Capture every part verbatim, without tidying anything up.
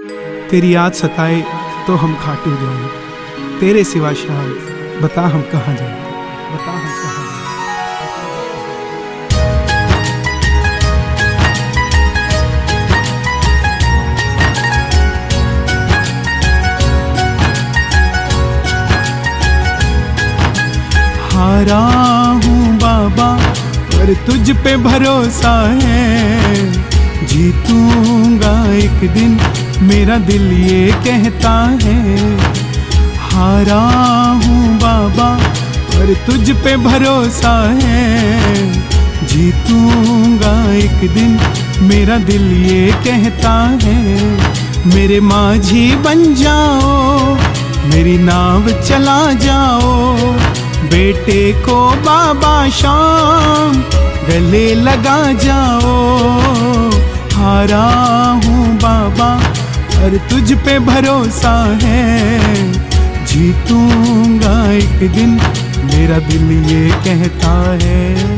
तेरी याद सताए तो हम खाटू जाए, तेरे सिवा शायद बता हम कहाँ जाए, बता हम कहाँ जाए। हारा हूँ बाबा पर तुझ पे भरोसा है, जीतूंगा एक दिन मेरा दिल ये कहता है। हारा हूँ बाबा पर तुझ पे भरोसा है, जीतूंगा एक दिन मेरा दिल ये कहता है। मेरे माझी बन जाओ, मेरी नाव चला जाओ, बेटे को बाबा शाम गले लगा जाओ। हारा हूँ बाबा पर तुझ पे भरोसा है, जीतूंगा एक दिन मेरा दिल ये कहता है।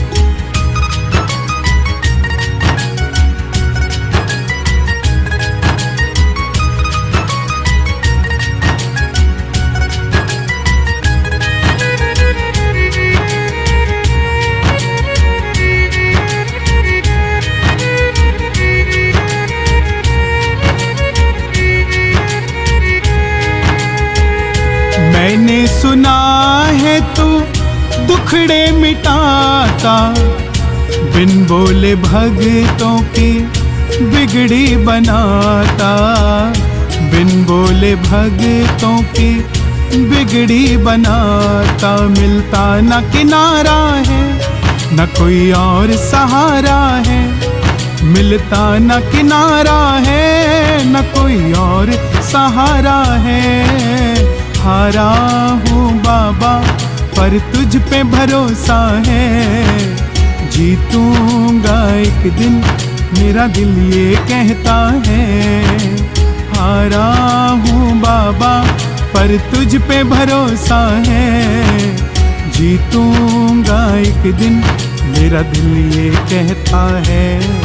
मैंने सुना है तू दुखड़े मिटाता, बिन बोले भगतों की बिगड़ी बनाता, बिन बोले भगतों की बिगड़ी बनाता। मिलता न किनारा है न कोई और सहारा है, मिलता न किनारा है न कोई और सहारा है। हारा हूँ बाबा पर तुझ पे भरोसा है, जीतूंगा एक दिन मेरा दिल ये कहता है। हारा हूँ बाबा पर तुझ पे भरोसा है, जीतूंगा एक दिन मेरा दिल ये कहता है।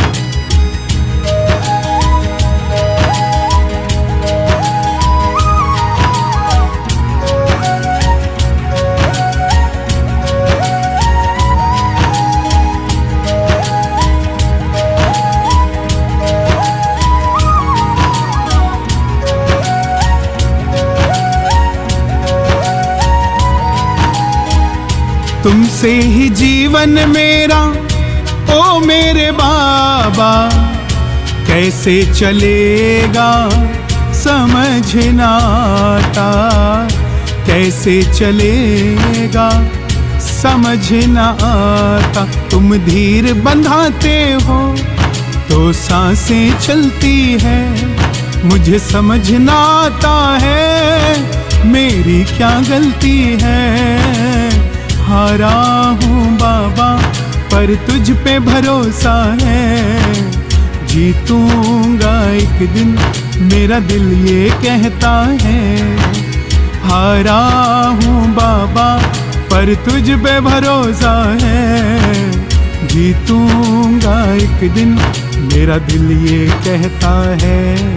तुमसे ही जीवन मेरा ओ मेरे बाबा, कैसे चलेगा समझ ना आता, कैसे चलेगा समझ ना आता। तुम धीर बंधाते हो तो सांसें चलती है, मुझे समझ ना आता है मेरी क्या गलती है। हारा हूँ बाबा पर तुझ पे भरोसा है, जीतूंगा एक दिन मेरा दिल ये कहता है। हारा हूँ बाबा पर तुझ पे भरोसा है, जीतूंगा एक दिन मेरा दिल ये कहता है।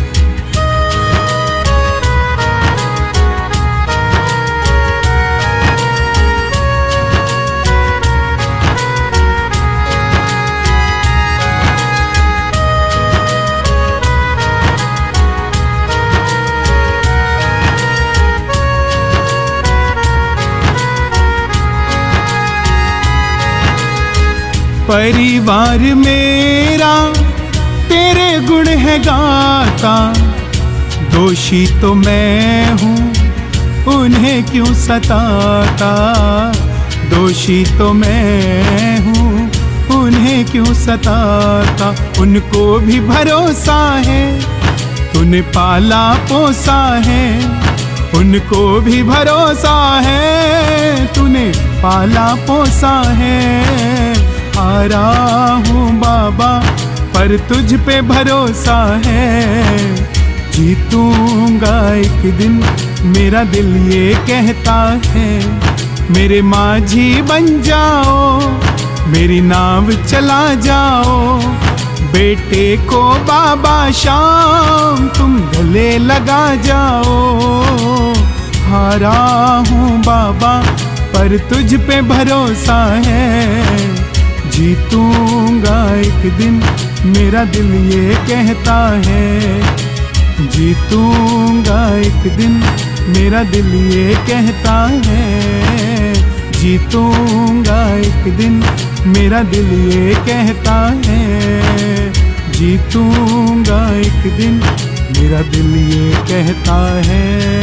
परिवार मेरा तेरे गुण है गाता, दोषी तो मैं हूँ उन्हें क्यों सताता, दोषी तो मैं हूँ उन्हें क्यों सताता। उनको भी भरोसा है तूने पाला पोसा है, उनको भी भरोसा है तूने पाला पोसा है। हारा हूँ बाबा पर तुझ पे भरोसा है, जीतूंगा एक दिन मेरा दिल ये कहता है। मेरे माझी बन जाओ, मेरी नाव चला जाओ, बेटे को बाबा शाम तुम गले लगा जाओ। हारा हूँ बाबा पर तुझ पे भरोसा है, जीतूंगा एक दिन मेरा दिल ये कहता है। जीतूंगा एक दिन मेरा दिल ये कहता है। जीतूंगा एक दिन मेरा दिल ये कहता है। जीतूंगा एक दिन मेरा दिल ये कहता है।